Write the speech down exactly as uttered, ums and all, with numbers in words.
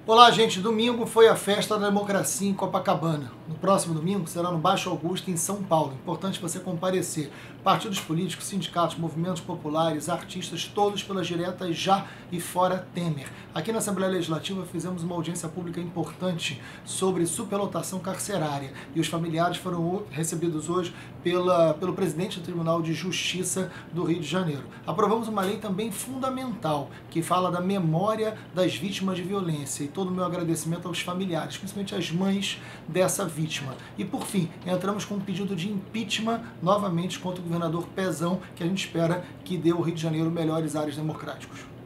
Olá, gente. Domingo foi a festa da democracia em Copacabana. No próximo domingo será no Baixo Augusto, em São Paulo. Importante você comparecer. Partidos políticos, sindicatos, movimentos populares, artistas, todos pelas diretas já e fora Temer. Aqui na Assembleia Legislativa fizemos uma audiência pública importante sobre superlotação carcerária e os familiares foram recebidos hoje pela, pelo presidente do Tribunal de Justiça do Rio de Janeiro. Aprovamos uma lei também fundamental que fala da memória das vítimas de violência. E todo o meu agradecimento aos familiares, principalmente às mães dessa vítima. E por fim, entramos com um pedido de impeachment novamente contra o governador Pezão, que a gente espera que dê ao Rio de Janeiro melhores ares democráticos.